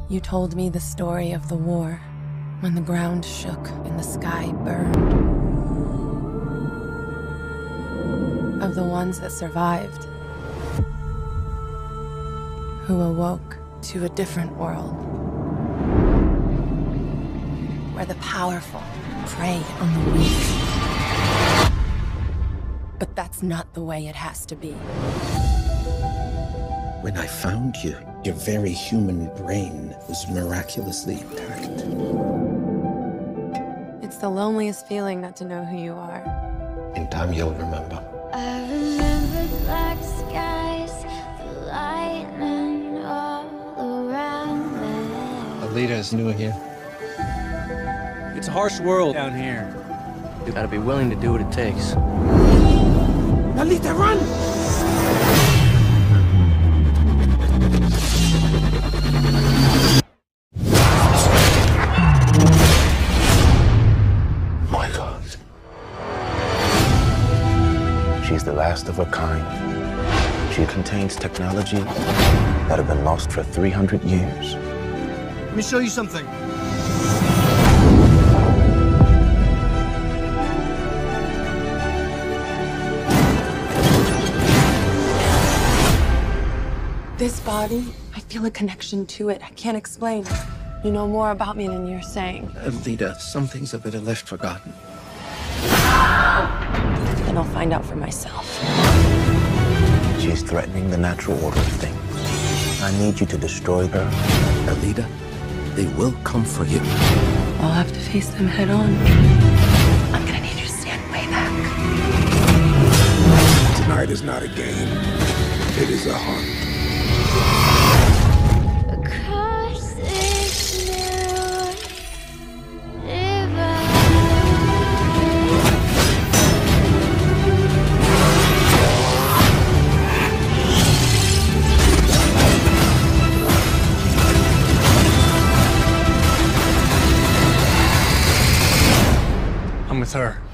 You told me the story of the war, when the ground shook and the sky burned. Of the ones that survived, who awoke to a different world, where the powerful prey on the weak. But that's not the way it has to be. When I found you, your very human brain was miraculously intact. It's the loneliest feeling not to know who you are. In time, you'll remember. I remember black skies, the lightning all around me. Alita's new here. It's a harsh world down here. You gotta be willing to do what it takes. Alita, run! My God. She's the last of her kind. She contains technology that have been lost for 300 years. Let me show you something. This body, I feel a connection to it. I can't explain. You know more about me than you're saying. Alita, some things are better left forgotten. Then I'll find out for myself. She's threatening the natural order of things. I need you to destroy her. Alita, they will come for you. I'll have to face them head on. I'm gonna need you to stand way back. Tonight is not a game. It is a hunt. Across this new divide. I'm with her.